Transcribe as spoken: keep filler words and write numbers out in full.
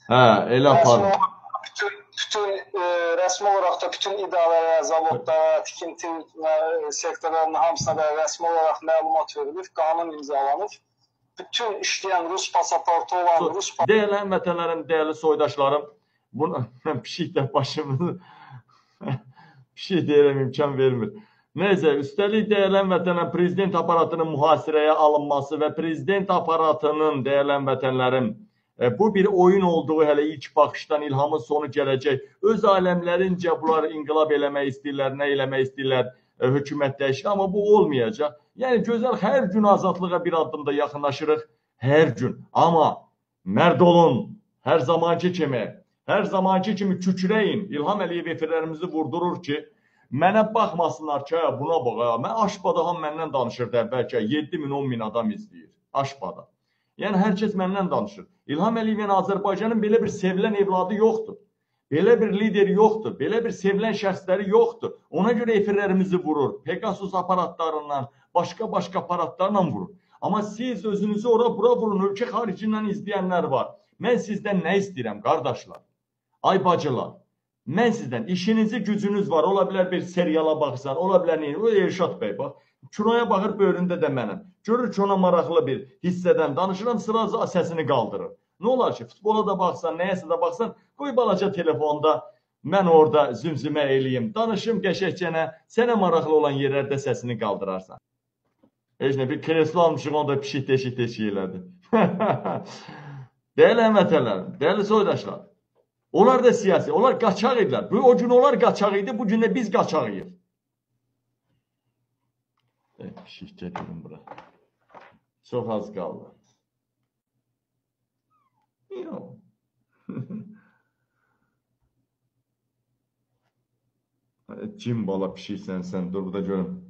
Hə, elə Rəsmi aparın. olaraq bütün, bütün e, rəsmi olaraq da bütün idarələrə, zavodlara, tikinti e, sektorlarına hamısına da rəsmi olaraq məlumat verilir, qanun imzalanır. Bütün işləyən Rus pasaportu olan Rus Dəyərli həmvətənlərim, dəyərli soydaşlarım, bunu pişik də başımızı pişik deyirəm, imkan vermir. Neyse, üstəlik dəyərli həmvətənlərim, prezident aparatının mühasirəyə alınması və prezident aparatının, dəyərli həmvətənlərim, bu bir oyun olduğu hələ ilk baxışdan İlhamın sonu gələcək. Öz aləmlərincə bunlar inqilab eləmək istəyirlər, nə eləmək istəyirlər, hökumət dəyişir, amma bu olmayacaq. Yəni, gözəl, hər gün azadlığa bir addımda yaxınlaşırıq, hər gün. Amma mərd olun, hər zamanki kimi, hər zamanki kimi kükrəyin. İlham Əliyev efirlərimizi vurdurur ki, mənə baxmasınlar ki, buna bax, mən Aşbadağam məndən danışırdı əvvəlki, yeddi min, on min adam izləyir. Aşbada. Yəni, hər kəs məndən danışır. İlham Əliyevin Azərbaycanın belə bir sevilən evladı yoxdur. Belə bir lideri yoxdur. Belə bir sevilən şəxsləri yoxdur. Ona görə efirlərimizi vurur. Pegasus aparatlarından, başqa-başqa aparatlarla vurur. Amma siz özünüzü ora bura vurun, ölkə xaricindən izləyənlər var. Mən sizdən nə istəyirəm, qardaşlar? Ay bacılar, mən sizdən işinizi, gücünüz var. Ola bilər bir seriala baxsan, ola bilər neyin? O Elşad bəy bax. Kinoya baxır, böyründə də mənəm. Görür ki, ona maraqlı bir hissədən danışıram, sıra səsini qaldırır. Nə olar ki, futbola da baxsan, nəyəsə də baxsan, qoy balaca telefonda mən orada zümzümə eləyim, danışım qəşəkcənə, sənə maraqlı olan yerlərdə səsini qaldırarsan. Heç nə, bir kreslo almışıq, onu da pişik deşik deşik elədi. Dəyərli həmvətənlərim, dəyərli soydaşlar, onlar da siyasi, onlar qaçaq idilər. O gün onlar qaçaq idi, bu gün də biz qaçağıyıq. E, pişik gətirin bura. Çox az qaldı. Yox. Cim bala pişiksən sən, dur burada görüm.